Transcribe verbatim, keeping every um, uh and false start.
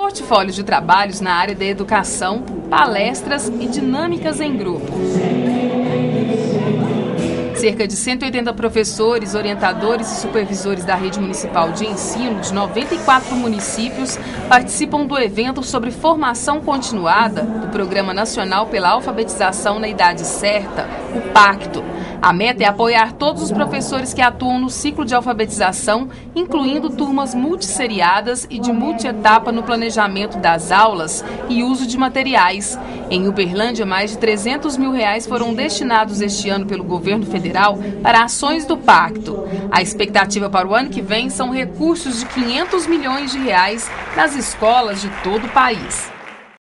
portfólio de trabalhos na área da educação, palestras e dinâmicas em grupo. Cerca de cento e oitenta professores, orientadores e supervisores da rede municipal de ensino de noventa e quatro municípios participam do evento sobre formação continuada do Programa Nacional pela Alfabetização na Idade Certa, o PACTO. A meta é apoiar todos os professores que atuam no ciclo de alfabetização, incluindo turmas multisseriadas e de multietapa no planejamento das aulas e uso de materiais. Em Uberlândia, mais de trezentos mil reais foram destinados este ano pelo governo federal para ações do Pacto. A expectativa para o ano que vem são recursos de quinhentos milhões de reais nas escolas de todo o país.